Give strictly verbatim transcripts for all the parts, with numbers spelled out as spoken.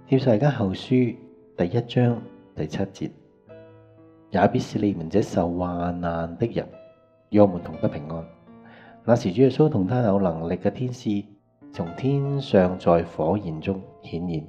帖撒羅尼迦後書第一章第七節，也必使你們這受患難的人與我們同得平安。那時主耶穌同他有能力嘅天使從天上在火焰中顯現。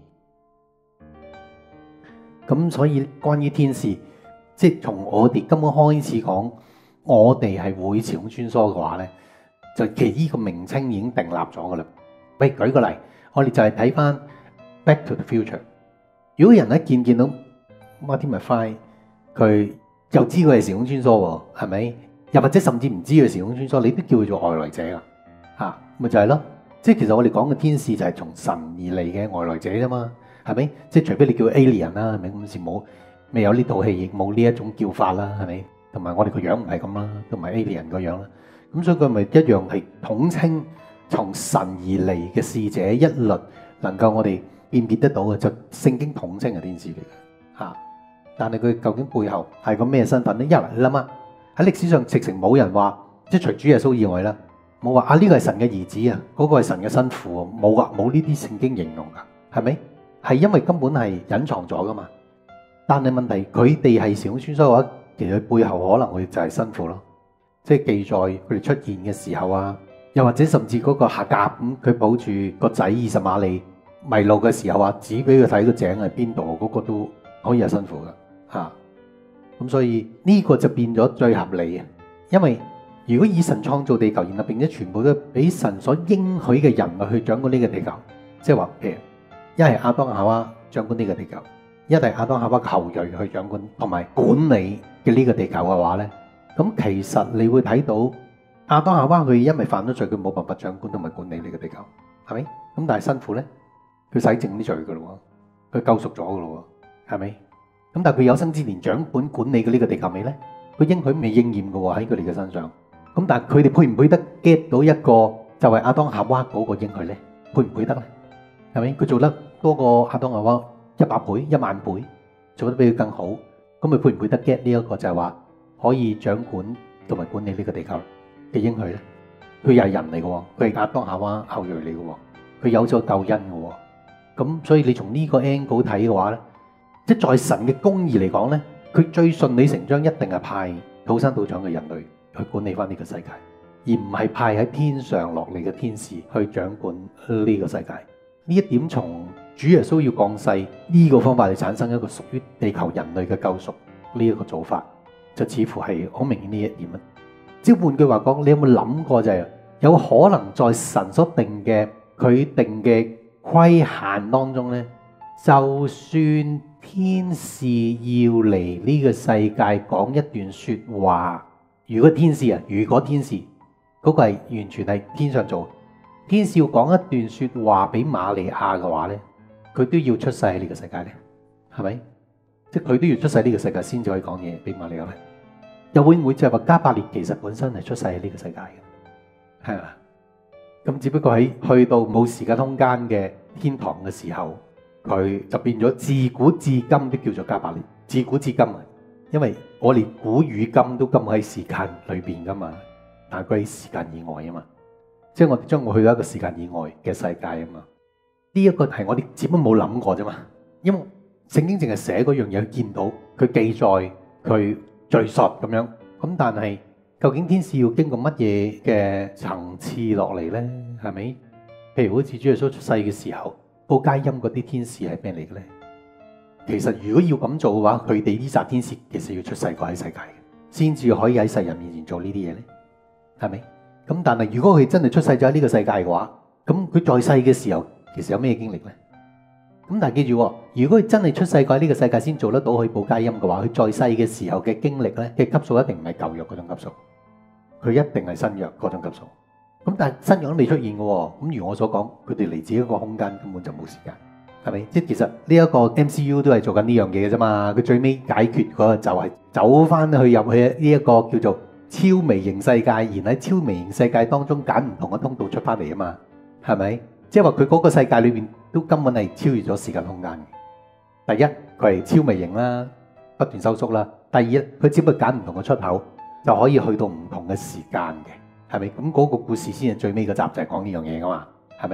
咁所以關於天使，即係從我哋根本開始講，我哋係會時空穿梭嘅話咧，就其實呢個名稱已經訂立咗噶啦。喂，舉個例，我哋就係睇翻 Back to the Future。如果人一見見到 Marty McFly， 佢又知佢係時空穿梭喎，係咪？又或者甚至唔知佢時空穿梭，你都叫佢做外來者啊？嚇，咪就係咯。即係其實我哋講嘅天使就係從神而嚟嘅外來者啫嘛，係咪？即係除非你叫 alien 啦，係咪？咁時冇未有呢套戲，亦冇呢一種叫法啦，係咪？同埋我哋個樣唔係咁啦，同埋 alien 個樣啦。咁所以佢咪一樣係統稱從神而嚟嘅使者一律能夠我哋辨別得到嘅，就聖經統稱係天使嚟嘅嚇。但係佢究竟背後係個咩身份咧？一嚟你諗下，喺歷史上直情冇人話，即係除主耶穌以外啦，冇話啊呢個係神嘅兒子啊，嗰個係神嘅新婦啊，冇噶，冇呢啲聖經形容噶，係咪？係因為根本係隱藏咗噶嘛。但係問題佢哋係時空穿梭嘅話，其實佢背後可能會就係新婦咯，即係記載佢哋出現嘅時候啊，又或者甚至嗰個夏甲咁，佢抱住個仔以實瑪利迷路嘅時候啊，指俾佢睇個井係邊度，嗰個都可以係新婦噶嚇。咁所以呢個就變咗最合理嘅，因為如果以神創造地球，然後並且全部都俾神所應許嘅人類去掌管呢個地球，即係話譬如一係亞當夏娃掌管呢個地球，一係亞當夏娃嘅後裔去掌管同埋管理嘅呢個地球嘅話咧，咁其實你會睇到亞當夏娃佢因為犯咗罪，佢冇辦法掌管同埋管理呢個地球，係咪？咁但係新婦咧，佢洗淨啲罪噶咯喎，佢救贖咗噶咯喎，係咪？咁但係佢有生之年掌管管理嘅呢個地球未咧？佢應許未應驗嘅喎喺佢哋嘅身上。咁但係佢哋配唔配得 get 到一個就係亞當夏娃嗰個應許咧？配唔配得咧？係咪？佢做得多過亞當夏娃一百倍、一萬倍，做得比佢更好。咁佢配唔配得 get 呢一個就係話可以掌管同埋管理呢個地球嘅應許咧？佢又係人嚟嘅喎，佢係亞當夏娃後裔嚟嘅喎，佢有咗救恩嘅喎。咁所以你從呢個 angle 睇嘅話咧，即係在神嘅公義嚟講咧，佢最順理成章一定係派土生土長嘅人類去管理翻呢個世界，而唔係派喺天上落嚟嘅天使去掌管呢個世界。呢一點從主耶穌要降世呢個方法嚟產生一個屬於地球人類嘅救贖呢一個做法，就似乎係好明顯呢一點啊。即係換句話講，你有冇諗過就係有可能在神所定嘅佢定嘅規限當中咧，就算天使要嚟呢個世界講一段說話，如果天使啊，如果天使嗰個係完全係天上做，天使要講一段說話俾瑪利亞嘅話咧，佢都要出世喺呢個世界咧，係咪？即係佢都要出世喺呢個世界先至可以講嘢俾瑪利亞咧。又會唔會就係話加百列其實本身係出世喺呢個世界嘅？係嘛？咁只不過喺去到冇時間空間嘅天堂嘅時候，佢就變咗自古至今都叫做加百列。自古至今啊，因為我哋古與今都今喺時間裏邊噶嘛，但係佢喺時間以外啊嘛，即係我哋將會去到一個時間以外嘅世界啊嘛。呢一個係我哋只不過冇諗過啫嘛，因為聖經淨係寫嗰樣嘢，見到佢記載佢敘述咁樣。咁但係究竟天使要經過乜嘢嘅層次落嚟咧？係咪？譬如好似主耶穌出世嘅時候，報佳音嗰啲天使係咩嚟嘅咧？其實如果要咁做嘅話，佢哋呢紮天使其實要出世過喺世界嘅，先至可以喺世人面前做呢啲嘢咧，係咪？咁但係如果佢真係出世咗喺呢個世界嘅話，咁佢在世嘅時候其實有咩經歷咧？咁但係記住，如果佢真係出世過喺呢個世界先做得到去報佳音嘅話，佢在世嘅時候嘅經歷咧嘅級數一定唔係舊約嗰種級數，佢一定係新約嗰種級數。咁但係新約都未出現嘅，咁如我所講，佢哋嚟自一個空間，根本就冇時間，係咪？即係其實呢一個 M C U 都係做緊呢樣嘢嘅啫嘛。佢最尾解決嗰個就係走翻去入去呢一個叫做超微型世界，然喺超微型世界當中揀唔同嘅通道出翻嚟啊嘛，係咪？即係話佢嗰個世界裏邊都根本係超越咗時間空間嘅。第一，佢係超微型啦，不斷收縮啦。第二，佢只不過揀唔同嘅出口，就可以去到唔同嘅時間嘅，係咪？咁嗰個故事先係最尾嗰集就係講呢樣嘢噶嘛，係咪？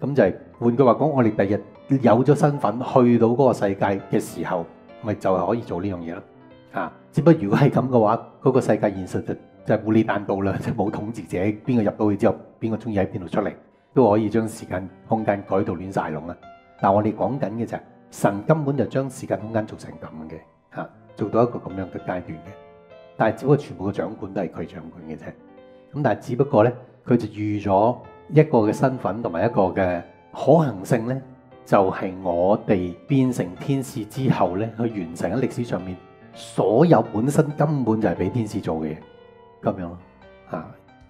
咁就係換句話講，我哋第日有咗身份去到嗰個世界嘅時候，咪就係可以做呢樣嘢咯。啊，只不過如果係咁嘅話，嗰、嗰個世界現實就就係糊裏彈道啦，即係冇統治者，邊個入到去之後，邊個中意喺邊度出嚟，都可以將時間空間改到亂晒龍啦。但係我哋講緊嘅就係、是、神根本就將時間空間做成咁嘅，嚇、啊、做到一個咁樣嘅階段嘅。但係只不過全部嘅掌管都係佢掌管嘅啫。咁但係只不過咧，佢就預咗一個嘅身份同埋一個嘅可行性咧，就係、是、我哋變成天使之後咧，去完成喺歷史上面所有本身根本就係俾天使做嘅嘢，咁樣咯嚇。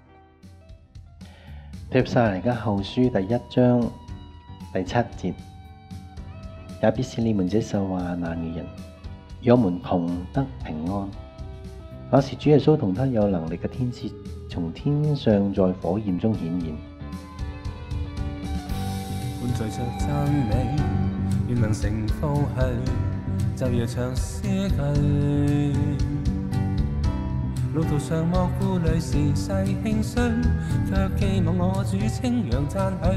帖撒羅尼迦後書第一章第七節，也必使你們這受患難嘅人，與我們同得平安。那時主耶穌同他有能力嘅天使從天上在火焰中顯現， 伴隨着讚美，願能成福去，就要唱詩句。路途上莫顧慮時勢興衰，卻寄望我主稱揚讚許。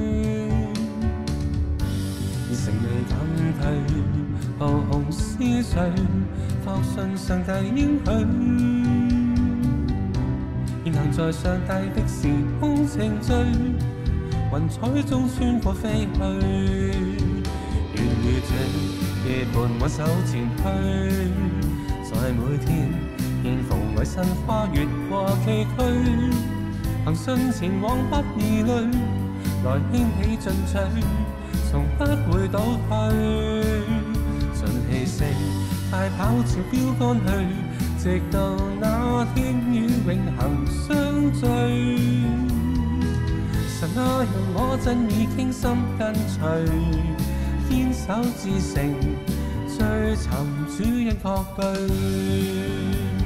熱誠未減退，浩浩思緒，確信上帝應許。現行在上帝的時空程序，雲彩中穿過飛去，願與這夜伴我手前去，在每天獻奉為神跨越過崎嶇，憑信前往不疑慮，來興起進取，從不會倒退，盡氣息快跑朝標杆去，直到那天與永恆相聚。神啊，讓我真意傾心跟隨，堅守至誠，追尋主恩確據。